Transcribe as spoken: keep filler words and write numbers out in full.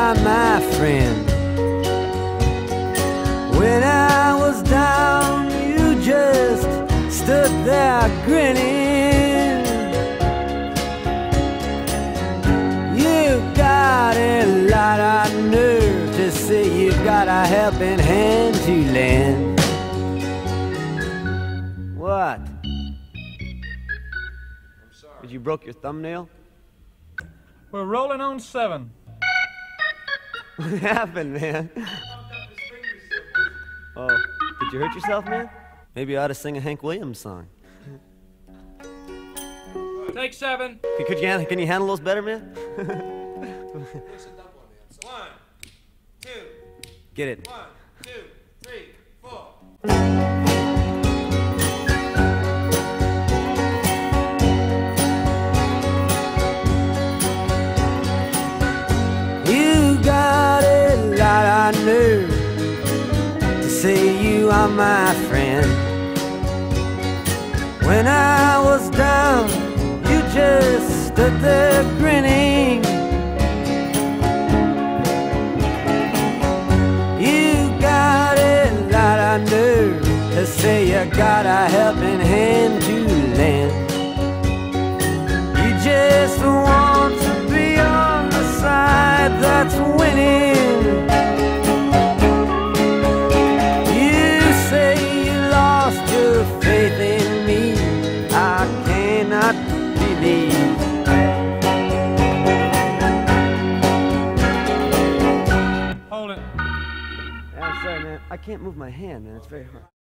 are my friend. When I was down, you just stood there grinning. You got a lot of nerve to say you got a helping hand to lend. What? I'm sorry. Did you broke your thumbnail? We're rolling on seven. What happened, man? Oh, did you hurt yourself, man? Maybe you ought to sing a Hank Williams song. Take seven. Could, could you, hand- can you handle those better, man? One, two. Get it. One, two, three, four. You got a lot of nerve to say you are my friend. When I was down, you just stood there grinning. You got a lot of nerve to say you got a helping hand to lend. You just want to be on the side that's winning. You say you lost your faith in me. I cannot believe. Hold it. I'm sorry, man. I can't move my hand, man. It's very hard.